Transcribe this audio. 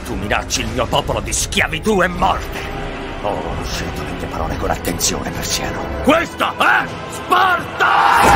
Tu minacci il mio popolo di schiavitù e morte. Oh, scelto le tue parole con attenzione, persiano. Questa è Sparta!